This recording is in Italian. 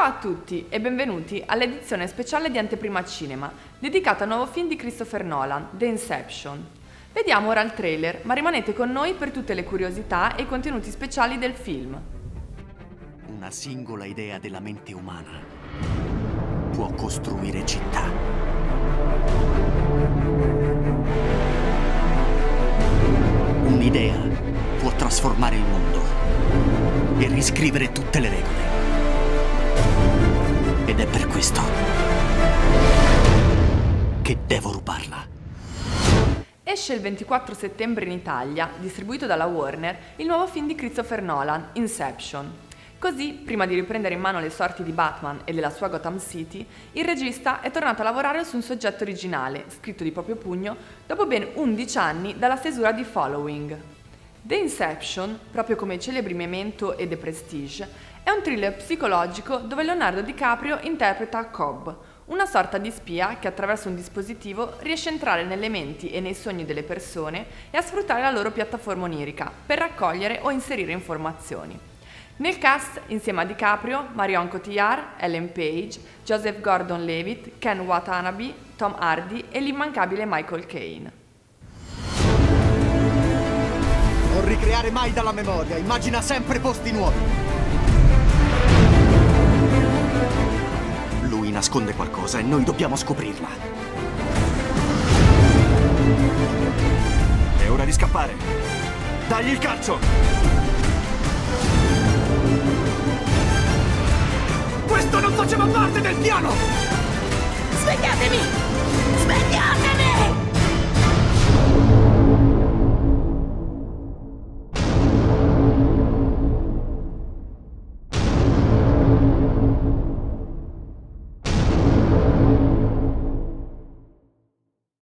Ciao a tutti e benvenuti all'edizione speciale di Anteprima Cinema, dedicata al nuovo film di Christopher Nolan, The Inception. Vediamo ora il trailer, ma rimanete con noi per tutte le curiosità e i contenuti speciali del film. Una singola idea della mente umana può costruire città. Un'idea può trasformare il mondo e riscrivere tutte le regole. Ed è per questo che devo rubarla. Esce il 24 settembre in Italia, distribuito dalla Warner, il nuovo film di Christopher Nolan, Inception. Così, prima di riprendere in mano le sorti di Batman e della sua Gotham City, il regista è tornato a lavorare su un soggetto originale, scritto di proprio pugno, dopo ben 11 anni dalla stesura di Following. The Inception, proprio come i celebri Memento e The Prestige, è un thriller psicologico dove Leonardo DiCaprio interpreta Cobb, una sorta di spia che attraverso un dispositivo riesce a entrare nelle menti e nei sogni delle persone e a sfruttare la loro piattaforma onirica per raccogliere o inserire informazioni. Nel cast, insieme a DiCaprio, Marion Cotillard, Ellen Page, Joseph Gordon-Levitt, Ken Watanabe, Tom Hardy e l'immancabile Michael Caine. Non ricreare mai dalla memoria, immagina sempre posti nuovi. Lui nasconde qualcosa e noi dobbiamo scoprirla. È ora di scappare. Dagli il calcio! Questo non faceva parte del piano! Svegliatemi!